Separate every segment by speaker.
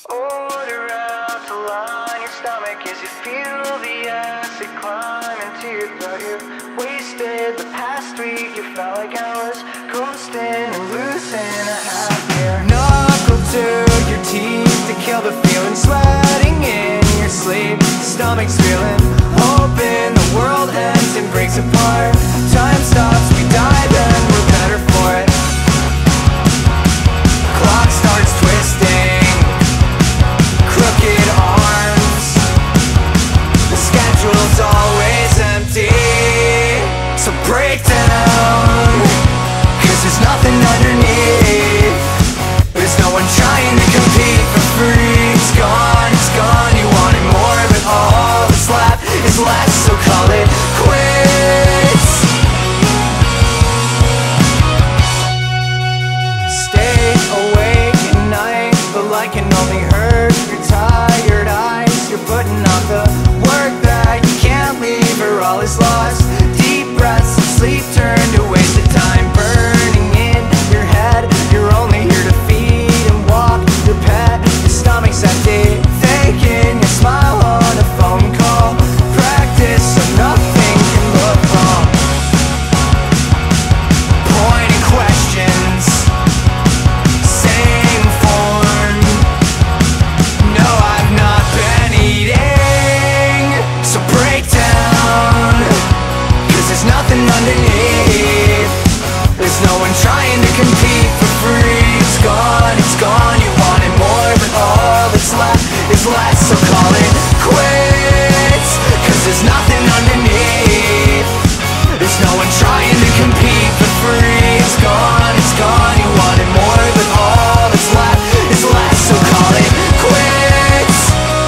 Speaker 1: Order out to line your stomach as you feel the acid climb into your throat. You wasted the past week, you felt like I was ghosting and losing a half year. Knuckle to your teeth to kill the feeling, sweating in your sleep. Stomach's feeling, hoping the world ends and breaks apart. Time stops, we die, then we're better for it. Clock starts twisting, crooked arms. The schedule's always empty, so break down, 'cause there's nothing underneath. There's no one trying to compete for free. It's gone, you wanted more, but all that's left is less, so call it quits. Stay awake at night, but like can only hurt your tired eyes. You're putting off the work that you can't leave, or all is lost. Deep breaths and sleep turn to wasted time, burning in your head. You're only here to feed and walk your pet. Your stomach's empty, faking your smile on a phone call. Practice so nothing can look wrong. Pointing questions, same form. No, I've not been eating, so break down, 'cause there's nothing underneath. There's no one trying to compete for free. It's gone, you wanted more, but all that's left is less, so call it quits, 'cause there's nothing underneath. There's no one trying to compete for free. It's gone, you wanted more, but all that's left is less, so call it quits.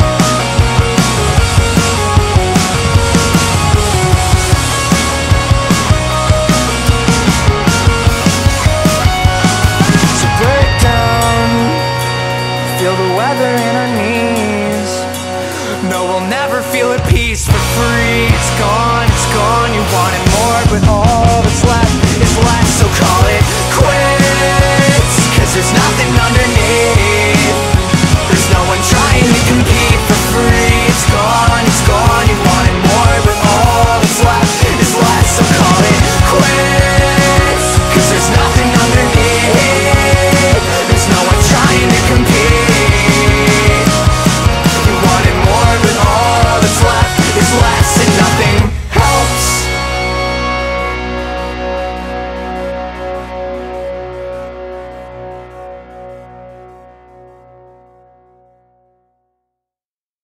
Speaker 1: So break down, feel the weather in our knees. No, we'll never feel at peace for free. It's gone, you wanted more, but all that's left is less, so call it